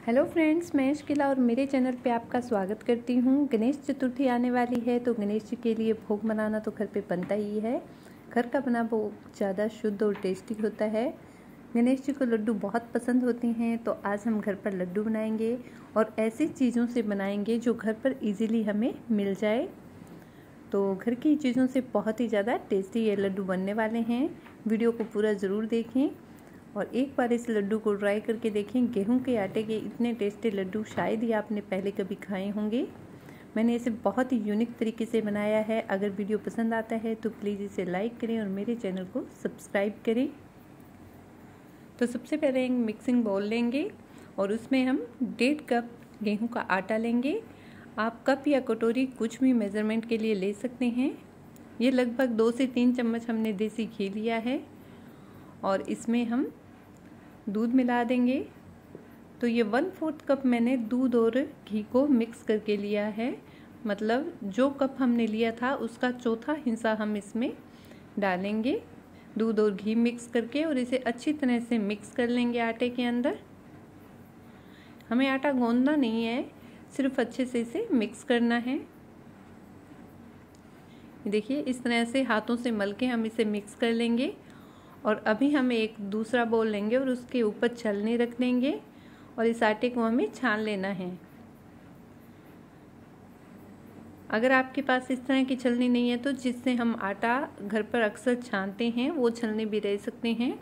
Hello friends, मैं इश्किला और मेरे चैनल पे आपका स्वागत करती हूँ। गणेश चतुर्थी आने वाली है तो गणेश जी के लिए भोग बनाना तो घर पे बनता ही है। घर का बना भोग ज़्यादा शुद्ध और टेस्टी होता है। गणेश जी को लड्डू बहुत पसंद होते हैं, तो आज हम घर पर लड्डू बनाएंगे और ऐसी चीज़ों से बनाएंगे जो घर पर ईजिली हमें मिल जाए। तो घर की चीज़ों से बहुत ही ज़्यादा टेस्टी ये लड्डू बनने वाले हैं। वीडियो को पूरा ज़रूर देखें और एक बार इस लड्डू को ट्राई करके देखें। गेहूं के आटे के इतने टेस्टी लड्डू शायद ही आपने पहले कभी खाए होंगे। मैंने इसे बहुत ही यूनिक तरीके से बनाया है। अगर वीडियो पसंद आता है तो प्लीज़ इसे लाइक करें और मेरे चैनल को सब्सक्राइब करें। तो सबसे पहले एक मिक्सिंग बाउल लेंगे और उसमें हम 1.5 कप गेहूं का आटा लेंगे। आप कप या कटोरी कुछ भी मेज़रमेंट के लिए ले सकते हैं। ये लगभग 2 से 3 चम्मच हमने देसी घी लिया है और इसमें हम दूध मिला देंगे। तो ये 1/4 कप मैंने दूध और घी को मिक्स करके लिया है। मतलब जो कप हमने लिया था उसका चौथा हिस्सा हम इसमें डालेंगे दूध और घी मिक्स करके, और इसे अच्छी तरह से मिक्स कर लेंगे आटे के अंदर। हमें आटा गूंदना नहीं है, सिर्फ अच्छे से इसे मिक्स करना है। देखिए इस तरह से हाथों से मल के हम इसे मिक्स कर लेंगे। और अभी हम एक दूसरा बाउल लेंगे और उसके ऊपर छलनी रख देंगे और इस आटे को हमें छान लेना है। अगर आपके पास इस तरह की छलनी नहीं है तो जिससे हम आटा घर पर अक्सर छानते हैं वो छलनी भी ले सकते हैं।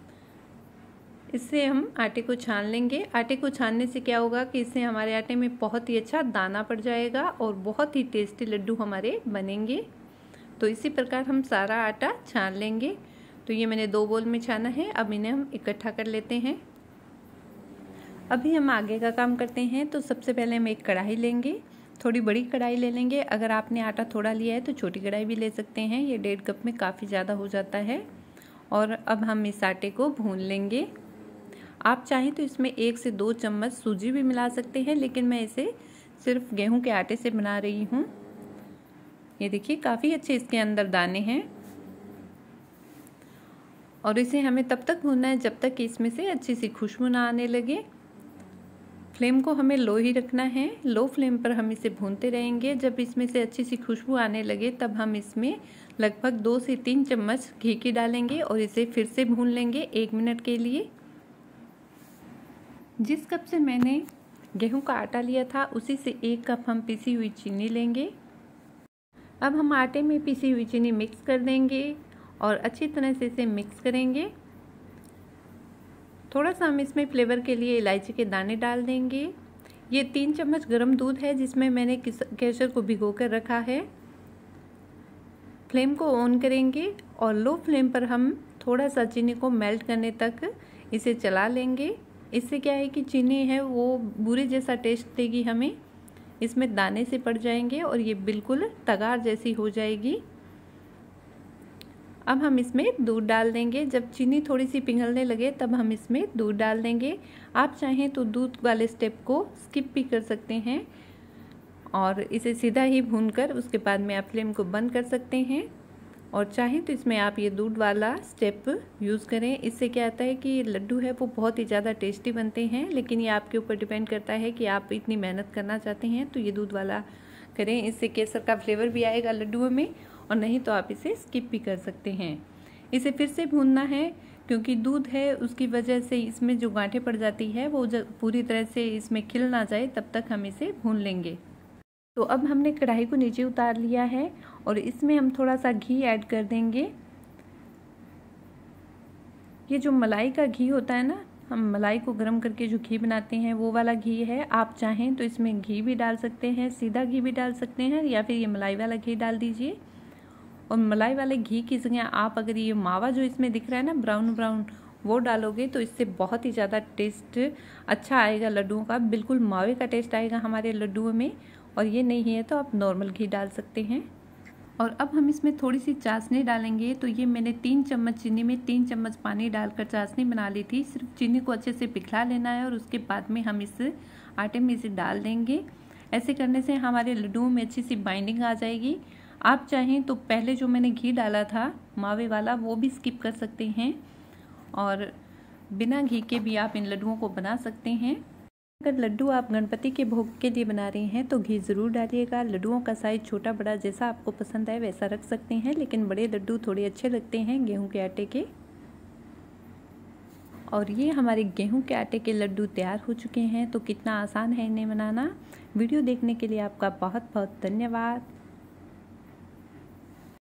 इससे हम आटे को छान लेंगे। आटे को छानने से क्या होगा कि इससे हमारे आटे में बहुत ही अच्छा दाना पड़ जाएगा और बहुत ही टेस्टी लड्डू हमारे बनेंगे। तो इसी प्रकार हम सारा आटा छान लेंगे। तो ये मैंने 2 बाउल में छाना है। अब इन्हें हम इकट्ठा कर लेते हैं। अभी हम आगे का काम करते हैं। तो सबसे पहले हम एक कढ़ाई लेंगे, थोड़ी बड़ी कढ़ाई ले लेंगे। अगर आपने आटा थोड़ा लिया है तो छोटी कढ़ाई भी ले सकते हैं। ये 1.5 कप में काफ़ी ज़्यादा हो जाता है। और अब हम इस आटे को भून लेंगे। आप चाहें तो इसमें 1 से 2 चम्मच सूजी भी मिला सकते हैं, लेकिन मैं इसे सिर्फ गेहूँ के आटे से बना रही हूँ। ये देखिए काफ़ी अच्छे इसके अंदर दाने हैं और इसे हमें तब तक भूनना है जब तक कि इसमें से अच्छी सी खुशबू ना आने लगे। फ्लेम को हमें लो ही रखना है। लो फ्लेम पर हम इसे भूनते रहेंगे। जब इसमें से अच्छी सी खुशबू आने लगे तब हम इसमें लगभग 2 से 3 चम्मच घी की डालेंगे और इसे फिर से भून लेंगे 1 मिनट के लिए। जिस कप से मैंने गेहूं का आटा लिया था उसी से 1 कप हम पिसी हुई चीनी लेंगे। अब हम आटे में पिसी हुई चीनी मिक्स कर देंगे और अच्छी तरह से इसे मिक्स करेंगे। थोड़ा सा हम इसमें फ्लेवर के लिए इलायची के दाने डाल देंगे। ये 3 चम्मच गर्म दूध है जिसमें मैंने केसर को भिगो कर रखा है। फ्लेम को ऑन करेंगे और लो फ्लेम पर हम थोड़ा सा चीनी को मेल्ट करने तक इसे चला लेंगे। इससे क्या है कि चीनी है वो बूरे जैसा टेस्ट देगी हमें। इसमें दाने से पड़ जाएंगे और ये बिल्कुल तगार जैसी हो जाएगी। अब हम इसमें दूध डाल देंगे। जब चीनी थोड़ी सी पिघलने लगे तब हम इसमें दूध डाल देंगे। आप चाहें तो दूध वाले स्टेप को स्किप भी कर सकते हैं और इसे सीधा ही भूनकर उसके बाद में आप फ्लेम को बंद कर सकते हैं। और चाहें तो इसमें आप ये दूध वाला स्टेप यूज़ करें। इससे क्या होता है कि ये लड्डू है वो बहुत ही ज़्यादा टेस्टी बनते हैं, लेकिन ये आपके ऊपर डिपेंड करता है कि आप इतनी मेहनत करना चाहते हैं तो ये दूध वाला करें। इससे केसर का फ्लेवर भी आएगा लड्डुओं में, और नहीं तो आप इसे स्किप भी कर सकते हैं। इसे फिर से भूनना है क्योंकि दूध है उसकी वजह से इसमें जो गांठें पड़ जाती है वो पूरी तरह से इसमें खिल ना जाए तब तक हम इसे भून लेंगे। तो अब हमने कढ़ाई को नीचे उतार लिया है और इसमें हम थोड़ा सा घी ऐड कर देंगे। ये जो मलाई का घी होता है ना, हम मलाई को गर्म करके जो घी बनाते हैं वो वाला घी है। आप चाहें तो इसमें घी भी डाल सकते हैं, सीधा घी भी डाल सकते हैं, या फिर ये मलाई वाला घी डाल दीजिए। और मलाई वाले घी की जगह आप अगर ये मावा जो इसमें दिख रहा है ना ब्राउन ब्राउन, वो डालोगे तो इससे बहुत ही ज़्यादा टेस्ट अच्छा आएगा लड्डुओं का। बिल्कुल मावे का टेस्ट आएगा हमारे लड्डुओं में। और ये नहीं है तो आप नॉर्मल घी डाल सकते हैं। और अब हम इसमें थोड़ी सी चाशनी डालेंगे। तो ये मैंने 3 चम्मच चीनी में 3 चम्मच पानी डालकर चाशनी बना ली थी। सिर्फ चीनी को अच्छे से पिघला लेना है और उसके बाद में हम इस आटे में इसे डाल देंगे। ऐसे करने से हमारे लड्डुओं में अच्छी सी बाइंडिंग आ जाएगी। आप चाहें तो पहले जो मैंने घी डाला था मावे वाला वो भी स्किप कर सकते हैं और बिना घी के भी आप इन लड्डुओं को बना सकते हैं। अगर लड्डू आप गणपति के भोग के लिए बना रही हैं तो घी ज़रूर डालिएगा। लड्डुओं का साइज़ छोटा बड़ा जैसा आपको पसंद आए वैसा रख सकते हैं, लेकिन बड़े लड्डू थोड़े अच्छे लगते हैं गेहूं के आटे के। और ये हमारे गेहूं के आटे के लड्डू तैयार हो चुके हैं। तो कितना आसान है इन्हें बनाना। वीडियो देखने के लिए आपका बहुत बहुत धन्यवाद।